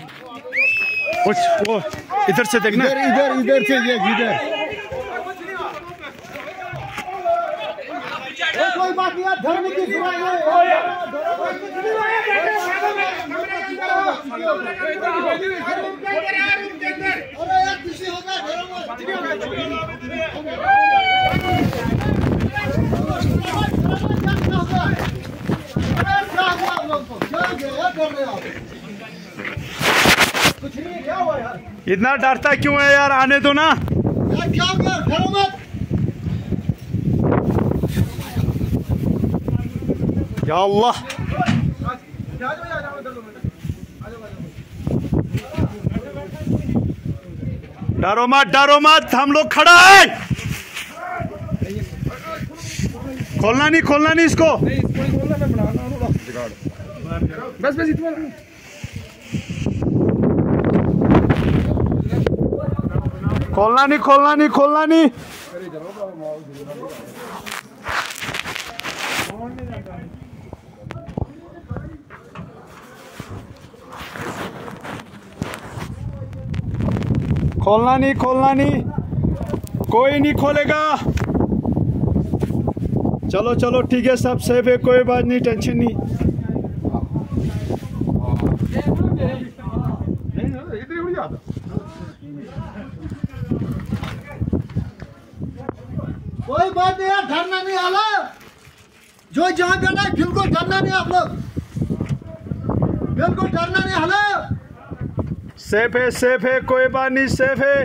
वो इधर से देखना, इधर इधर से इधर। कोई बात नहीं यार, धर्म की सुनाई है। अरे यार खुशी होगा कुछ नहीं, क्या हुआ यार? इतना डरता क्यों है यार? आने दो ना यार, क्या हुआ? घरों में या अल्लाह। डरो मत, हम लोग खड़ा है। खोलना नहीं इसको। बस इतना खोलना नहीं। खोलना नहीं, कोई नहीं खोलेगा। चलो ठीक है, सब सेफ है, कोई बात नहीं, टेंशन नहीं। कोई बात नहीं यार, डरना नहीं आला। जो जहाँ बैठा है बिल्कुल डरना नहीं, आप लोग बिल्कुल डरना नहीं आला। सेफ है, कोई बात नहीं, सेफ है।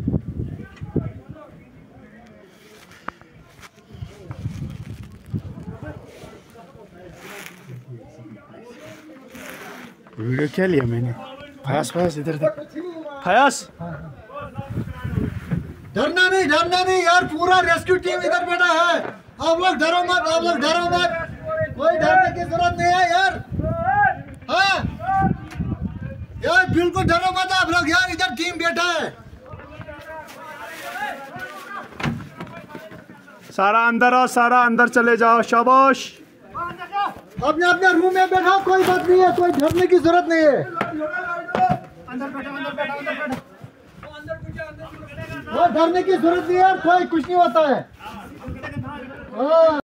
वीडियो क्या लिया मैंने? फयास इधर देख, फयास। डरना नहीं यार, पूरा रेस्क्यू टीम इधर बैठा है। आप लोग डरो मत, कोई डरने की जरूरत नहीं है यार। हाँ यार, बिल्कुल डरो मत आप लोग यार, इधर टीम बैठा है। सारा अंदर आओ, सारा अंदर चले जाओ, शाबाश। अपने रूम में बैठा, कोई बात नहीं है, कोई डरने की जरूरत नहीं है। डरने की जरूरत नहीं है, कोई कुछ नहीं होता है।